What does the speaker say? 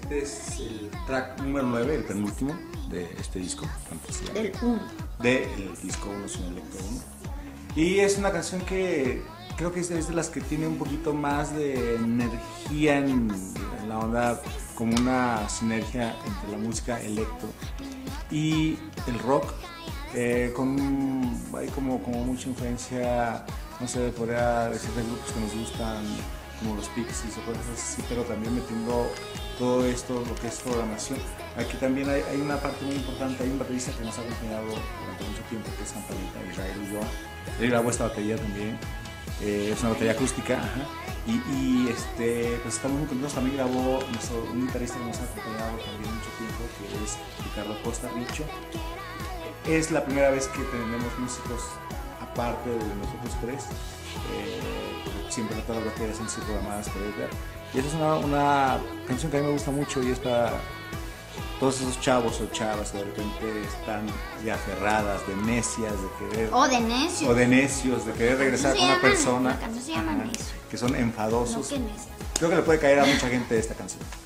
Este es el track número 9, el penúltimo de este disco. Del 1. Del disco 1, Sueño, Electro 1. Y es una canción que creo que es de las que tiene un poquito más de energía en la onda, como una sinergia entre la música electro y el rock, hay como mucha influencia, no sé, podría decir de grupos que nos gustan, como los Pixies o cosas así, pero también metiendo todo esto, lo que es programación. Aquí también hay una parte muy importante, hay un baterista que nos ha acompañado durante mucho tiempo, que es Campanita, Israel Ulloa. Él grabó esta batería también, es una batería acústica, ajá. Pues estamos muy contentos. También grabó un guitarrista que nos ha acompañado también mucho tiempo, que es Ricardo Costa Richo. Es la primera vez que tenemos músicos aparte de nosotros tres, siempre todas las baterías han sido programadas por Edgar. Y esa es una canción que a mí me gusta mucho y es para todos esos chavos o chavas que de repente están ya aferradas, de necias, de querer... O de necios. O de necios, de querer regresar con una persona La canción se llama Necio. que son enfadosos. No, que necio. Creo que le puede caer a mucha gente esta canción.